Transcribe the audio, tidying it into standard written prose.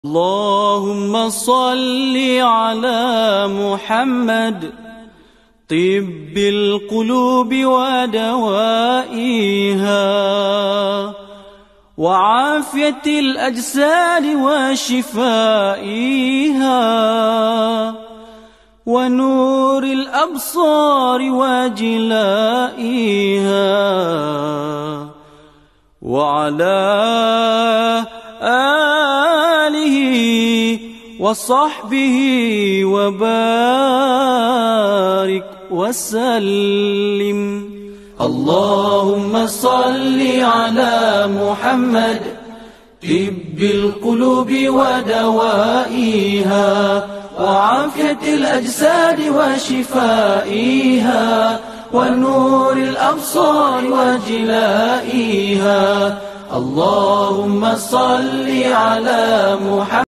اللهم صل على محمد طب القلوب ودوائها وعافية الأجساد وشفائها ونور الأبصار وجلائها وعلى آله وصحبه وبارك وسلم. اللهم صل على محمد طب القلوب ودوائها وعافية الأجساد وشفائها ونور الأبصار وجلائها. اللهم صل على محمد